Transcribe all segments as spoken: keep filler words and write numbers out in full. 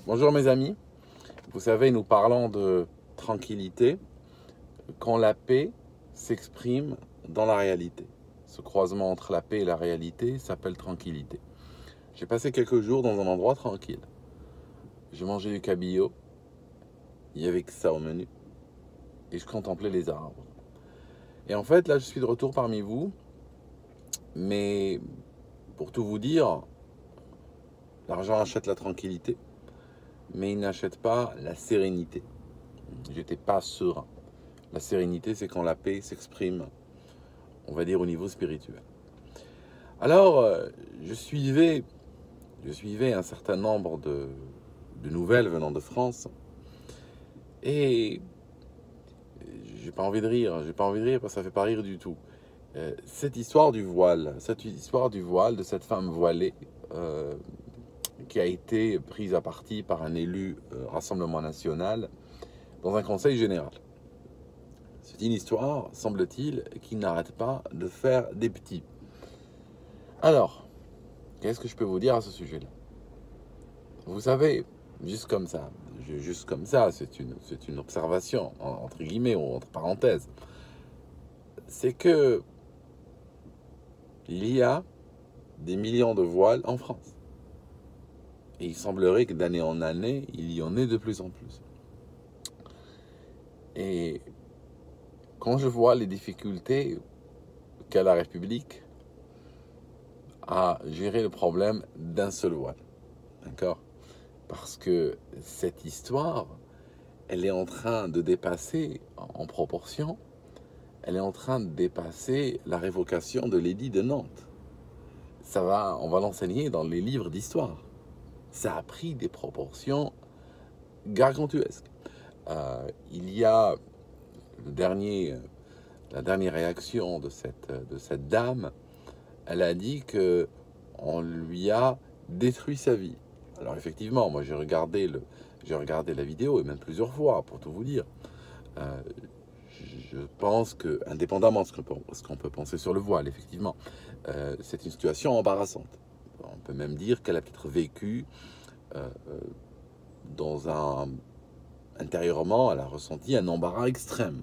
Bonjour mes amis, vous savez, nous parlons de tranquillité quand la paix s'exprime dans la réalité. Ce croisement entre la paix et la réalité s'appelle tranquillité. J'ai passé quelques jours dans un endroit tranquille. J'ai mangé du cabillaud, il y avait que ça au menu, et je contemplais les arbres. Et en fait, là, je suis de retour parmi vous, mais pour tout vous dire, l'argent achète la tranquillité, mais il n'achète pas la sérénité. J'étais pas serein. La sérénité, c'est quand la paix s'exprime, on va dire, au niveau spirituel. Alors, euh, je suivais, je suivais un certain nombre de, de nouvelles venant de France, et j'ai pas envie de rire, j'ai pas envie de rire parce que ça fait pas rire du tout. Euh, cette histoire du voile, cette histoire du voile de cette femme voilée euh, qui a été prise à partie par un élu euh, Rassemblement National dans un conseil général. C'est une histoire, semble-t-il, qui n'arrête pas de faire des petits. Alors, qu'est-ce que je peux vous dire à ce sujet-là? Vous savez, juste comme ça, juste comme ça, c'est une, c'est une observation, entre guillemets, ou entre parenthèses, c'est que il y a des millions de voiles en France. Et il semblerait que d'année en année, il y en ait de plus en plus. Et quand je vois les difficultés qu'a la République à gérer le problème d'un seul voile, d'accord? Parce que cette histoire, elle est en train de dépasser, en proportion, elle est en train de dépasser la révocation de l'édit de Nantes. Ça va, on va l'enseigner dans les livres d'histoire. Ça a pris des proportions gargantuesques. Euh, il y a le dernier, la dernière réaction de cette, de cette dame. Elle a dit que on lui a détruit sa vie. Alors effectivement, moi j'ai regardé le, j'ai regardé la vidéo et même plusieurs fois pour tout vous dire. Euh, je pense que, indépendamment de ce qu'on peut, ce qu'on peut penser sur le voile, effectivement, euh, c'est une situation embarrassante. On peut même dire qu'elle a peut-être vécu euh, dans un intérieurement, elle a ressenti un embarras extrême.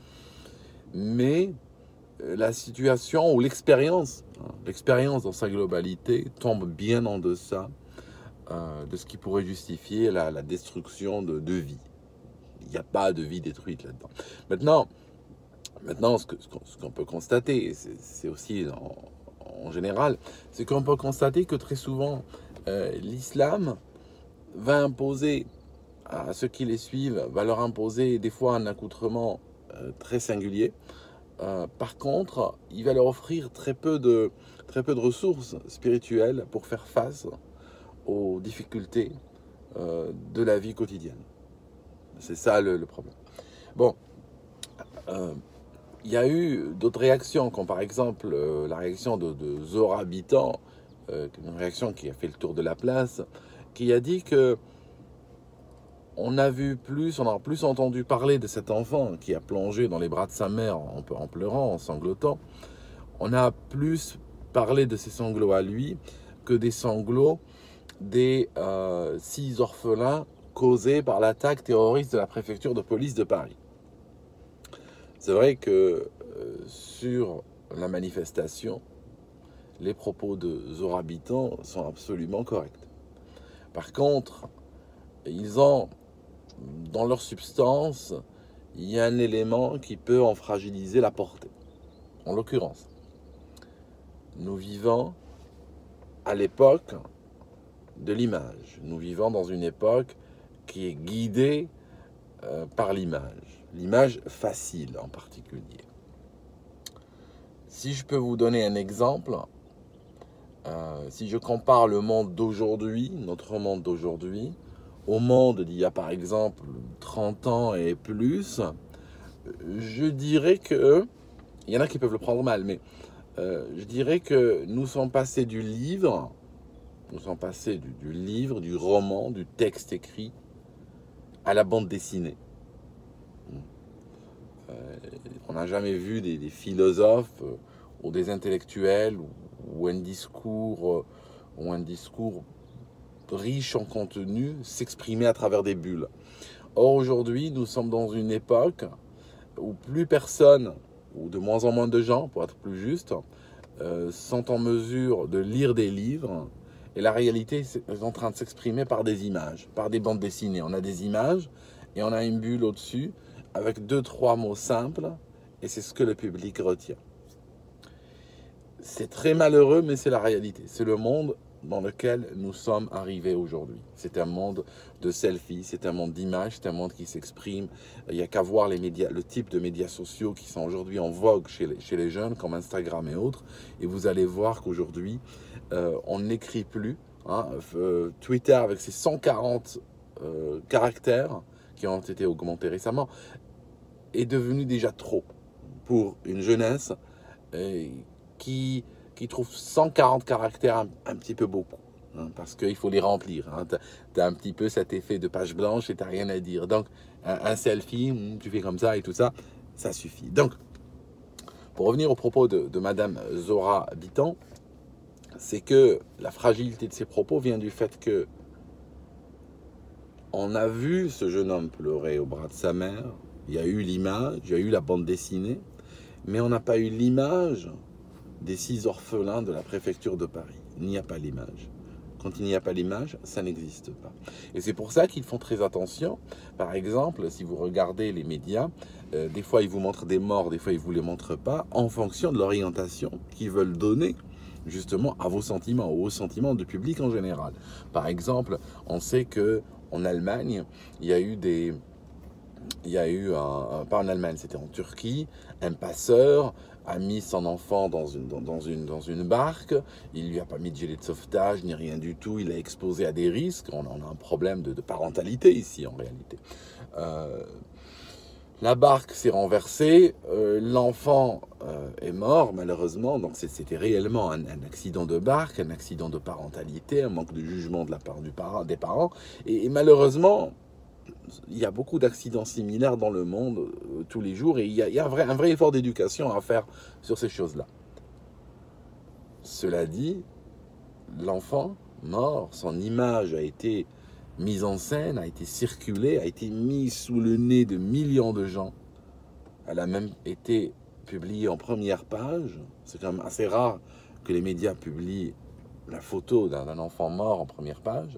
Mais la situation ou l'expérience, hein, l'expérience dans sa globalité tombe bien en deçà euh, de ce qui pourrait justifier la, la destruction de, de vie. Il n'y a pas de vie détruite là-dedans. Maintenant, maintenant ce, que, ce, qu'on, ce qu'on peut constater, c'est, c'est aussi en, en général, c'est qu'on peut constater que très souvent, euh, l'islam va imposer à ceux qui les suivent, va leur imposer des fois un accoutrement euh, très singulier. Euh, par contre, il va leur offrir très peu de, très peu de ressources spirituelles pour faire face aux difficultés euh, de la vie quotidienne. C'est ça le, le problème. Bon, euh, il y a eu d'autres réactions, comme par exemple euh, la réaction de, de Zora Habitant, euh, une réaction qui a fait le tour de la place, qui a dit que on a vu plus, on a plus entendu parler de cet enfant qui a plongé dans les bras de sa mère en, en pleurant, en sanglotant. On a plus parlé de ses sanglots à lui que des sanglots des euh, six orphelins causés par l'attaque terroriste de la préfecture de police de Paris. C'est vrai que euh, sur la manifestation, les propos de Zora Habitant sont absolument corrects. Par contre, ils ont dans leur substance, il y a un élément qui peut en fragiliser la portée. En l'occurrence, nous vivons à l'époque de l'image. Nous vivons dans une époque qui est guidée euh, par l'image. L'image facile en particulier. Si je peux vous donner un exemple, euh, si je compare le monde d'aujourd'hui, notre monde d'aujourd'hui, au monde d'il y a par exemple trente ans et plus, je dirais que, il y en a qui peuvent le prendre mal, mais euh, je dirais que nous sommes passés du livre, nous sommes passés du, du livre, du roman, du texte écrit, à la bande dessinée. Euh, on n'a jamais vu des, des philosophes euh, ou des intellectuels ou, ou un discours, euh, ou un discours riche en contenu s'exprimer à travers des bulles. Or, aujourd'hui, nous sommes dans une époque où plus personne, ou de moins en moins de gens, pour être plus juste, euh, sont en mesure de lire des livres. Et la réalité est en train de s'exprimer par des images, par des bandes dessinées. On a des images et on a une bulle au-dessus avec deux, trois mots simples. Et c'est ce que le public retient. C'est très malheureux, mais c'est la réalité. C'est le monde dans lequel nous sommes arrivés aujourd'hui. C'est un monde de selfies, c'est un monde d'images, c'est un monde qui s'exprime. Il n'y a qu'à voir les médias, le type de médias sociaux qui sont aujourd'hui en vogue chez les, chez les jeunes, comme Instagram et autres. Et vous allez voir qu'aujourd'hui, euh, on n'écrit plus. Hein, euh, Twitter, avec ses cent quarante euh, caractères qui ont été augmentés récemment, est devenu déjà trop pour une jeunesse euh, qui... qui trouve cent quarante caractères un, un petit peu beaucoup, hein, parce qu'il faut les remplir. Hein. Tu as un petit peu cet effet de page blanche et tu n'as rien à dire. Donc, un, un selfie, tu fais comme ça et tout ça, ça suffit. Donc, pour revenir au propos de, de Madame Zora Bitton, c'est que la fragilité de ses propos vient du fait que on a vu ce jeune homme pleurer au bras de sa mère, il y a eu l'image, il y a eu la bande dessinée, mais on n'a pas eu l'image des six orphelins de la préfecture de Paris. Il n'y a pas l'image. Quand il n'y a pas l'image, ça n'existe pas. Et c'est pour ça qu'ils font très attention. Par exemple, si vous regardez les médias, euh, des fois ils vous montrent des morts, des fois ils ne vous les montrent pas, en fonction de l'orientation qu'ils veulent donner justement à vos sentiments, aux sentiments du public en général. Par exemple, on sait qu'en Allemagne, il y a eu des... Il y a eu, un, un, pas en Allemagne, c'était en Turquie, un passeur a mis son enfant dans une, dans, dans, une, dans une barque, il ne lui a pas mis de gilet de sauvetage, ni rien du tout, il l'a exposé à des risques, on, on a un problème de, de parentalité ici en réalité. Euh, la barque s'est renversée, euh, l'enfant euh, est mort malheureusement, donc c'était réellement un, un accident de barque, un accident de parentalité, un manque de jugement de la part du parent, des parents, et, et malheureusement, il y a beaucoup d'accidents similaires dans le monde euh, tous les jours et il y a, il y a un, vrai, un vrai effort d'éducation à faire sur ces choses-là. Cela dit, l'enfant mort, son image a été mise en scène, a été circulée, a été mise sous le nez de millions de gens. Elle a même été publiée en première page. C'est quand même assez rare que les médias publient la photo d'un enfant mort en première page.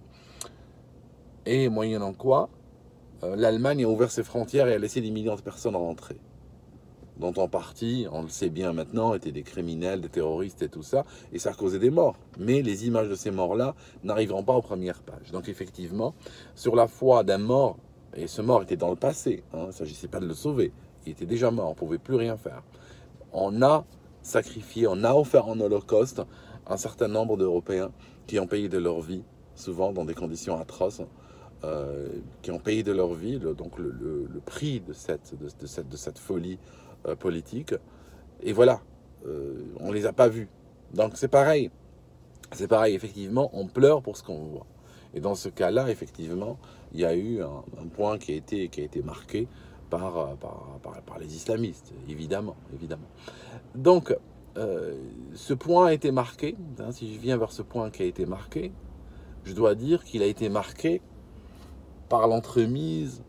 Et moyennant quoi, l'Allemagne a ouvert ses frontières et a laissé des millions de personnes rentrer, dont en partie, on le sait bien maintenant, étaient des criminels, des terroristes et tout ça, et ça a causé des morts. Mais les images de ces morts-là n'arriveront pas aux premières pages. Donc effectivement, sur la foi d'un mort, et ce mort était dans le passé, hein, il ne s'agissait pas de le sauver, il était déjà mort, on ne pouvait plus rien faire. On a sacrifié, on a offert en holocauste un certain nombre d'Européens qui ont payé de leur vie, souvent dans des conditions atroces, Euh, qui ont payé de leur vie, le, donc le, le, le prix de cette, de, de cette, de cette folie euh, politique. Et voilà, euh, on ne les a pas vus. Donc c'est pareil, c'est pareil, effectivement, on pleure pour ce qu'on voit. Et dans ce cas-là, effectivement, il y a eu un, un point qui a été, qui a été marqué par, par, par, par les islamistes, évidemment, évidemment. Donc, euh, ce point a été marqué, hein, si je viens vers ce point qui a été marqué, je dois dire qu'il a été marqué par l'entremise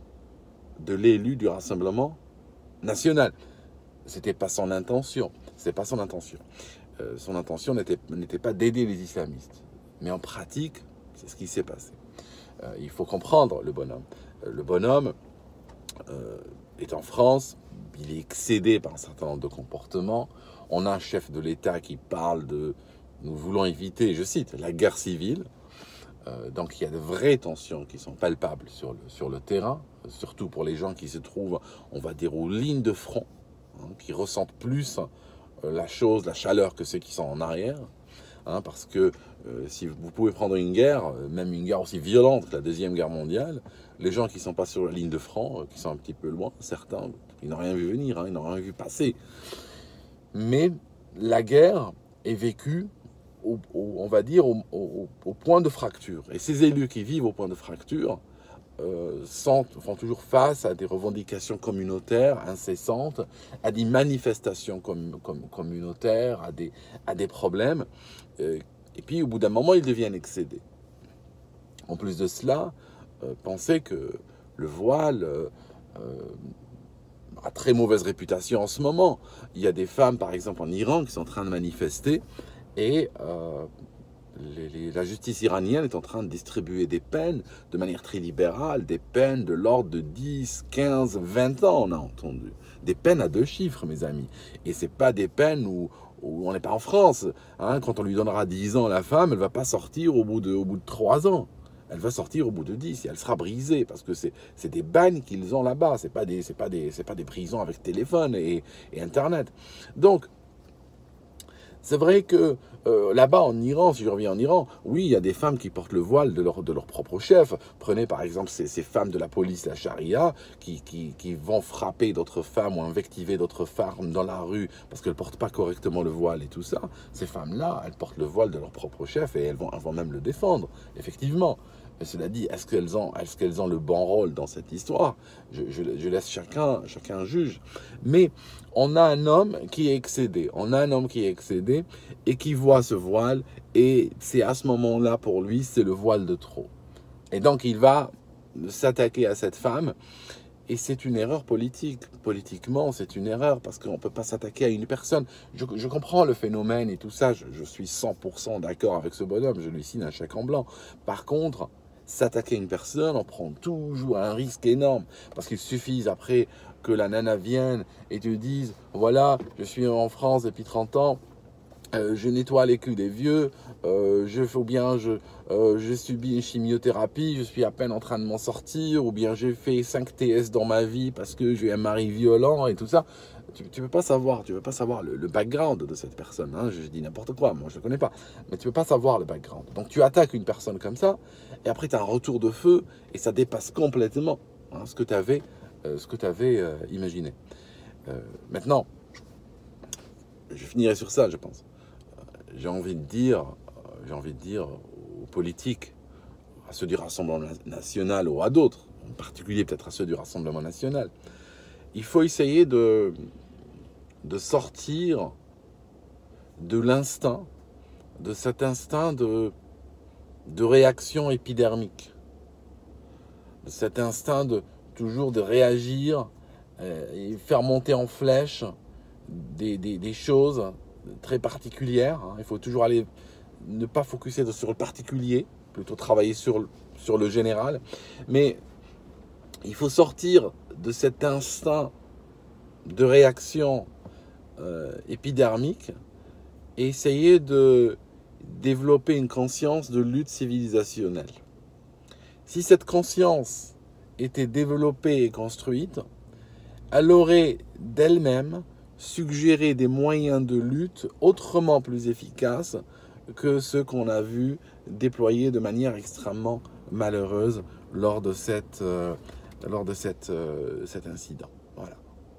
de l'élu du Rassemblement national. Ce n'était pas son intention. C'était pas son intention. Euh, son intention n'était n'était pas d'aider les islamistes. Mais en pratique, c'est ce qui s'est passé. Euh, il faut comprendre le bonhomme. Euh, le bonhomme euh, est en France, il est excédé par un certain nombre de comportements. On a un chef de l'État qui parle de « nous voulons éviter, je cite, la guerre civile ». Euh, donc il y a de vraies tensions qui sont palpables sur le, sur le terrain, surtout pour les gens qui se trouvent, on va dire, aux lignes de front, hein, qui ressentent plus euh, la chose, la chaleur que ceux qui sont en arrière. Hein, parce que euh, si vous pouvez prendre une guerre, euh, même une guerre aussi violente que la Deuxième Guerre mondiale, les gens qui ne sont pas sur la ligne de front, euh, qui sont un petit peu loin, certains, ils n'ont rien vu venir, hein, ils n'ont rien vu passer. Mais la guerre est vécue Au, au, on va dire, au, au, au point de fracture. Et ces élus qui vivent au point de fracture euh, sont, font toujours face à des revendications communautaires incessantes, à des manifestations com, com, communautaires, à des, à des problèmes. Euh, et puis, au bout d'un moment, ils deviennent excédés. En plus de cela, euh, pensez que le voile euh, euh, a très mauvaise réputation en ce moment. Il y a des femmes, par exemple en Iran, qui sont en train de manifester et euh, les, les, la justice iranienne est en train de distribuer des peines de manière très libérale, des peines de l'ordre de dix, quinze, vingt ans, on a entendu. Des peines à deux chiffres, mes amis. Et ce n'est pas des peines où, où on n'est pas en France. Hein. Quand on lui donnera dix ans à la femme, elle ne va pas sortir au bout de, au bout de trois ans. Elle va sortir au bout de dix et elle sera brisée parce que c'est des bagnes qu'ils ont là-bas. Ce n'est pas, pas, pas des prisons avec téléphone et, et Internet. Donc, c'est vrai que euh, là-bas en Iran, si je reviens en Iran, oui, il y a des femmes qui portent le voile de leur, de leur propre chef. Prenez par exemple ces, ces femmes de la police, la charia, qui, qui, qui vont frapper d'autres femmes ou invectiver d'autres femmes dans la rue parce qu'elles ne portent pas correctement le voile et tout ça. Ces femmes-là, elles portent le voile de leur propre chef et elles vont, elles vont même le défendre, effectivement. Mais cela dit, est-ce qu'elles ont, est-ce qu'elles ont le bon rôle dans cette histoire? je, je, je laisse chacun, chacun juge. Mais on a un homme qui est excédé. On a un homme qui est excédé et qui voit ce voile. Et c'est à ce moment-là, pour lui, c'est le voile de trop. Et donc, il va s'attaquer à cette femme. Et c'est une erreur politique. Politiquement, c'est une erreur parce qu'on ne peut pas s'attaquer à une personne. Je, je comprends le phénomène et tout ça. Je, je suis cent pour cent d'accord avec ce bonhomme. Je lui signe un chèque en blanc. Par contre, s'attaquer à une personne, on prend toujours un risque énorme. Parce qu'il suffit après que la nana vienne et te dise, voilà, je suis en France depuis trente ans, euh, je nettoie les culs des vieux, euh, je faut bien, je, euh, j'ai subi une chimiothérapie, je suis à peine en train de m'en sortir, ou bien j'ai fait cinq T S dans ma vie parce que j'ai un mari violent et tout ça. Tu ne peux pas savoir, tu peux pas savoir le, le background de cette personne. Hein. Je, je dis n'importe quoi, moi je ne le connais pas. Mais tu ne peux pas savoir le background. Donc tu attaques une personne comme ça, et après tu as un retour de feu, et ça dépasse complètement hein, ce que tu avais, euh, ce que tu avais euh, imaginé. Euh, maintenant, je finirai sur ça, je pense. J'ai envie de dire, j'ai envie de dire aux politiques, à ceux du Rassemblement national ou à d'autres, en particulier peut-être à ceux du Rassemblement national, il faut essayer de, de sortir de l'instinct, de cet instinct de, de réaction épidermique, de cet instinct de toujours de réagir euh, et faire monter en flèche des, des, des choses très particulières. Hein. Il faut toujours aller, ne pas focuser sur le particulier, plutôt travailler sur, sur le général. Mais il faut sortir de cet instinct de réaction euh, épidermique et essayer de développer une conscience de lutte civilisationnelle. Si cette conscience était développée et construite, elle aurait d'elle-même suggéré des moyens de lutte autrement plus efficaces que ceux qu'on a vus déployés de manière extrêmement malheureuse lors de, cette, euh, lors de cette, euh, cet incident. Voilà.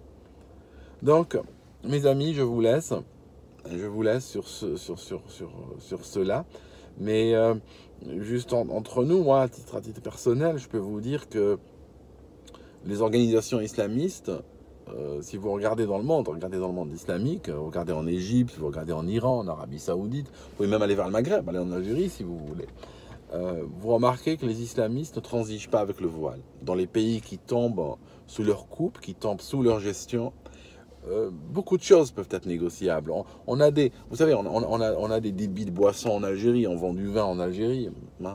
Donc, mes amis, je vous laisse. Je vous laisse sur, ce, sur, sur, sur, sur cela. Mais euh, juste en, entre nous, moi, à titre, à titre personnel, je peux vous dire que les organisations islamistes, euh, si vous regardez dans le monde, regardez dans le monde islamique, vous regardez en Égypte, vous regardez en Iran, en Arabie Saoudite, vous pouvez même aller vers le Maghreb, aller en Algérie si vous voulez. Euh, vous remarquez que les islamistes ne transigent pas avec le voile. Dans les pays qui tombent sous leur coupe, qui tombent sous leur gestion, Euh, beaucoup de choses peuvent être négociables. On, on a des, vous savez, on, on, a, on a des débits de boissons en Algérie, on vend du vin en Algérie. Hein,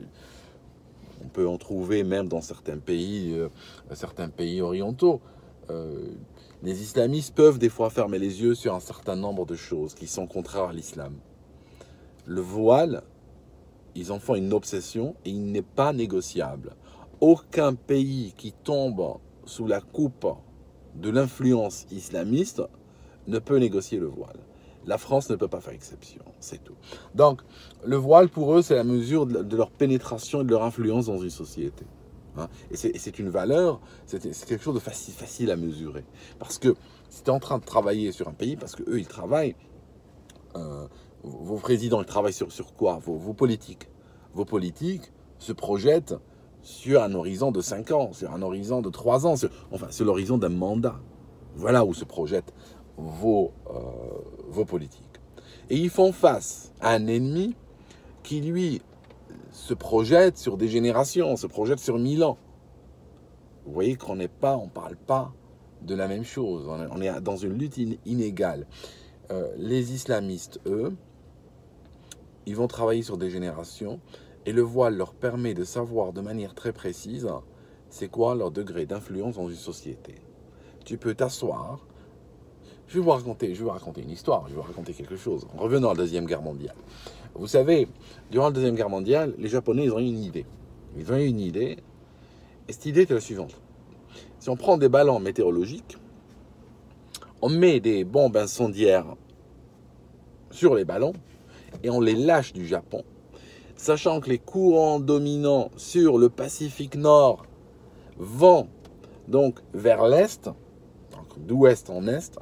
on peut en trouver même dans certains pays, euh, certains pays orientaux. Euh, les islamistes peuvent des fois fermer les yeux sur un certain nombre de choses qui sont contraires à l'islam. Le voile, ils en font une obsession et il n'est pas négociable. Aucun pays qui tombe sous la coupe de l'influence islamiste ne peut négocier le voile. La France ne peut pas faire exception, c'est tout. Donc, le voile, pour eux, c'est la mesure de leur pénétration et de leur influence dans une société. Hein, et c'est une valeur, c'est quelque chose de facile, facile à mesurer. Parce que si tu es en train de travailler sur un pays, parce qu'eux, ils travaillent, euh, vos présidents, ils travaillent sur, sur quoi vos, vos politiques. Vos politiques se projettent sur un horizon de cinq ans, sur un horizon de trois ans, sur, enfin, sur l'horizon d'un mandat. Voilà où se projettent vos, euh, vos politiques. Et ils font face à un ennemi qui, lui, se projette sur des générations, se projette sur mille ans. Vous voyez qu'on n'est pas, on ne parle pas de la même chose. On est dans une lutte inégale. Euh, les islamistes, eux, ils vont travailler sur des générations et le voile leur permet de savoir de manière très précise c'est quoi leur degré d'influence dans une société. Tu peux t'asseoir. Je vais vous raconter, je vais vous raconter une histoire, je vais vous raconter quelque chose. En revenant à la Deuxième Guerre mondiale. Vous savez, durant la Deuxième Guerre mondiale, les Japonais, ils ont eu une idée. Ils ont eu une idée, et cette idée était la suivante. Si on prend des ballons météorologiques, on met des bombes incendiaires sur les ballons, et on les lâche du Japon, sachant que les courants dominants sur le Pacifique Nord vont donc vers l'Est, d'ouest en Est,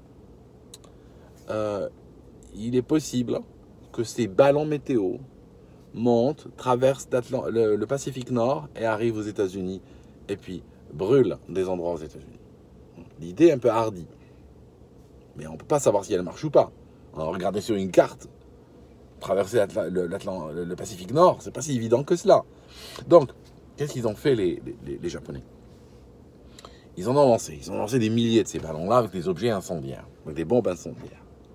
euh, il est possible que ces ballons météo montent, traversent le, le Pacifique Nord et arrivent aux États-Unis et puis brûlent des endroits aux États-Unis. L'idée est un peu hardie, mais on ne peut pas savoir si elle marche ou pas. On regarder sur une carte, traverser le, le, le Pacifique Nord, c'est pas si évident que cela. Donc, qu'est-ce qu'ils ont fait les, les, les Japonais? Ils en ont lancé. Ils ont lancé des milliers de ces ballons-là avec des objets incendiaires, avec des bombes incendiaires.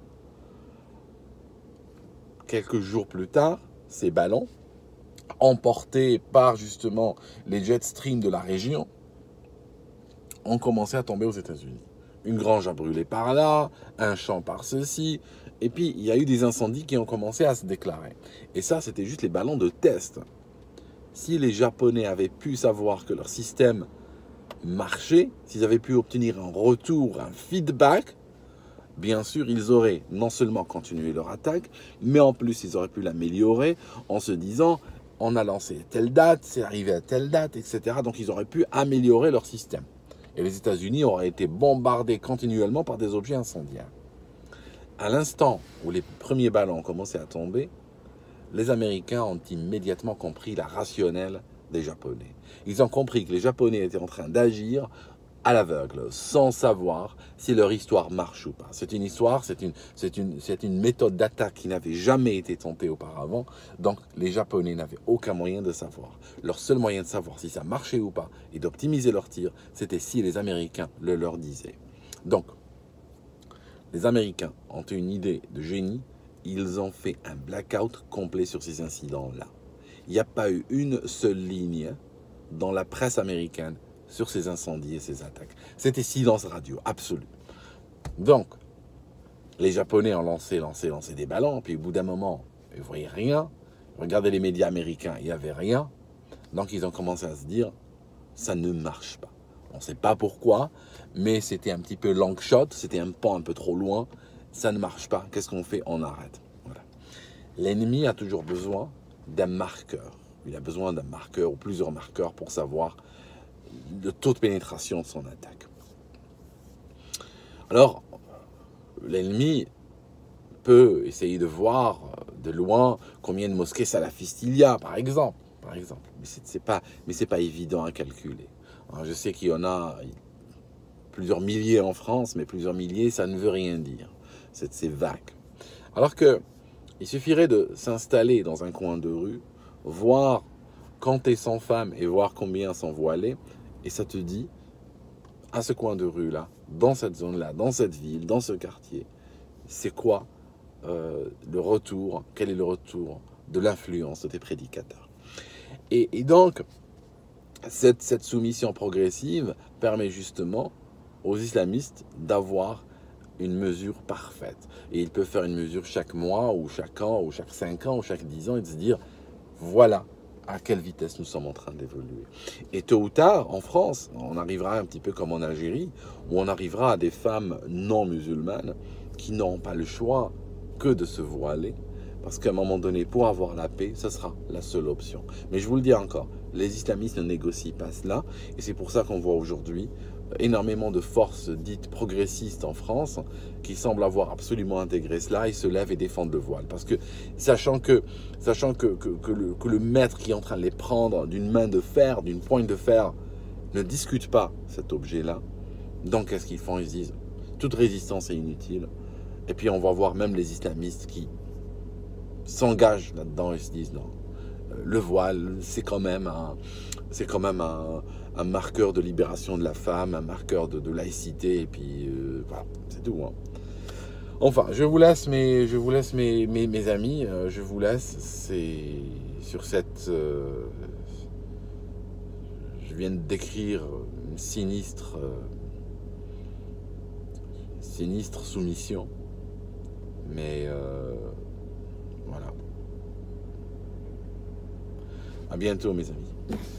Quelques jours plus tard, ces ballons, emportés par justement les jet streams de la région, ont commencé à tomber aux États-Unis. Une grange a brûlé par là, un champ par ceci, et puis il y a eu des incendies qui ont commencé à se déclarer. Et ça, c'était juste les ballons de test. Si les Japonais avaient pu savoir que leur système marchait, s'ils avaient pu obtenir un retour, un feedback, bien sûr, ils auraient non seulement continué leur attaque, mais en plus, ils auraient pu l'améliorer en se disant, on a lancé telle date, c'est arrivé à telle date, et cetera. Donc, ils auraient pu améliorer leur système. Et les États-Unis auraient été bombardés continuellement par des objets incendiaires. À l'instant où les premiers ballons ont commencé à tomber, les Américains ont immédiatement compris la rationnelle des Japonais. Ils ont compris que les Japonais étaient en train d'agir à l'aveugle, sans savoir si leur histoire marche ou pas. C'est une histoire, c'est une, c'est une, c'est une méthode d'attaque qui n'avait jamais été tentée auparavant, donc les Japonais n'avaient aucun moyen de savoir. Leur seul moyen de savoir si ça marchait ou pas et d'optimiser leur tir, c'était si les Américains le leur disaient. Donc, les Américains ont eu une idée de génie, ils ont fait un blackout complet sur ces incidents-là. Il n'y a pas eu une seule ligne dans la presse américaine sur ces incendies et ces attaques. C'était silence radio, absolu. Donc, les Japonais ont lancé, lancé, lancé des ballons, puis au bout d'un moment, ils ne voyaient rien. Regardez les médias américains, il n'y avait rien. Donc, ils ont commencé à se dire, ça ne marche pas. On ne sait pas pourquoi, mais c'était un petit peu long shot, c'était un pan un peu trop loin. Ça ne marche pas, qu'est-ce qu'on fait? On arrête. Voilà. L'ennemi a toujours besoin d'un marqueur. Il a besoin d'un marqueur ou plusieurs marqueurs pour savoir le taux de pénétration de son attaque. Alors, l'ennemi peut essayer de voir de loin combien de mosquées salafistes il y a, par exemple. Par exemple. Mais ce n'est pas, mais c'est pas évident à calculer. Alors, je sais qu'il y en a plusieurs milliers en France, mais plusieurs milliers, ça ne veut rien dire. C'est vague. Alors que il suffirait de s'installer dans un coin de rue, voir compter cent femmes et voir combien sont voilées, et ça te dit, à ce coin de rue-là, dans cette zone-là, dans cette ville, dans ce quartier, c'est quoi euh, le retour, quel est le retour de l'influence de tes prédicateurs. Et, et donc, cette, cette soumission progressive permet justement aux islamistes d'avoir une mesure parfaite. Et ils peuvent faire une mesure chaque mois, ou chaque an, ou chaque cinq ans, ou chaque dix ans, et de se dire, voilà à quelle vitesse nous sommes en train d'évoluer. Et tôt ou tard, en France, on arrivera un petit peu comme en Algérie, où on arrivera à des femmes non musulmanes qui n'auront pas le choix que de se voiler, parce qu'à un moment donné, pour avoir la paix, ce sera la seule option. Mais je vous le dis encore, les islamistes ne négocient pas cela, et c'est pour ça qu'on voit aujourd'hui énormément de forces dites progressistes en France qui semblent avoir absolument intégré cela et se lèvent et défendent le voile. Parce que, sachant que, sachant que, que, que, le, que le maître qui est en train de les prendre d'une main de fer, d'une poigne de fer, ne discute pas cet objet-là, donc qu'est-ce qu'ils font? Ils se disent, toute résistance est inutile. Et puis on va voir même les islamistes qui s'engagent là-dedans et se disent, non, le voile, c'est quand même un, c'est quand même un, un marqueur de libération de la femme, un marqueur de, de laïcité, et puis euh, voilà, c'est tout. Hein. Enfin, je vous laisse mes, je vous laisse mes, mes, mes amis, euh, je vous laisse, c'est sur cette... Euh, je viens de décrire une sinistre, euh, sinistre soumission, mais euh, voilà. À bientôt mes amis.